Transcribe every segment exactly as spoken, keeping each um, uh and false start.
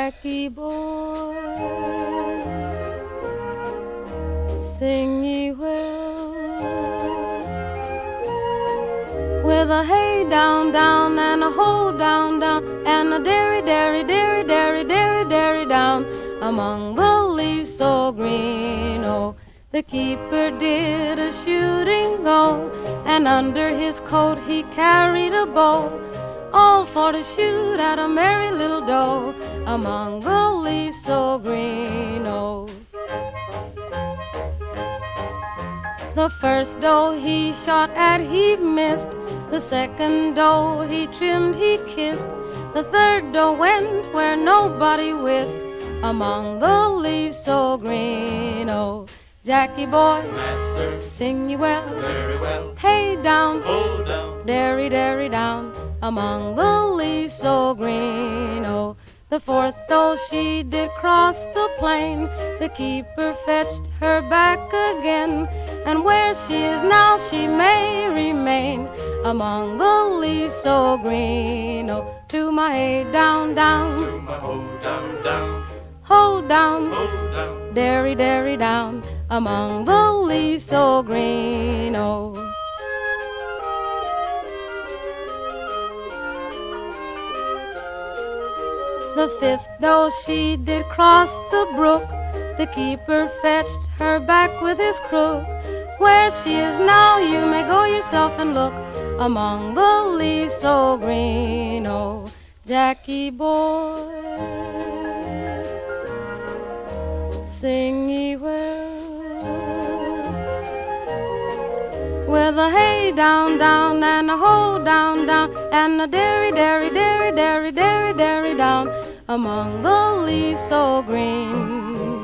Jackie boy, sing ye well, with a hey down down and a ho down down and a dairy dairy dairy dairy dairy dairy down among the leaves so green. Oh, the keeper did a shooting go, and under his coat he carried a bow, all for to shoot at a merry little doe among the leaves so green. Oh, the first doe he shot at he missed, the second doe he trimmed he kissed, the third doe went where nobody wist among the leaves so green. Oh, Jackie boy, Master, sing ye well, very well, hey down, hold down, dairy dairy down among the leaves so green. Oh, the fourth doe she did cross the plain, the keeper fetched her back again, and where she is now she may remain among the leaves so green. Oh, to my hay down down, to my hold down down, hold down, hold down, dairy dairy down among the leaves so green. Oh, the fifth doe she did cross the brook, the keeper fetched her back with his crook, where she is now you may go yourself and look among the leaves so green. Oh, Jackie boy, sing ye well, with a hey down down and a ho down down and a dairy dairy dairy dairy dairy dairy down among the leaves so green.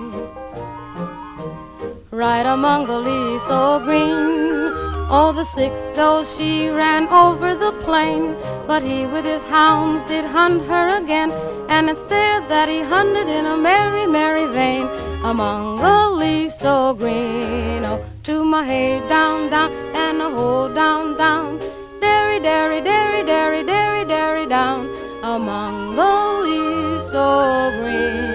Right among the leaves so green. Oh, the sixth doe she ran over the plain, but he with his hounds did hunt her again, and it's there that he hunted in a merry merry vein among the leaves so green. Oh, to my hay down down and a ho down down, dairy dairy dairy dairy dairy dairy down among the leaves so green.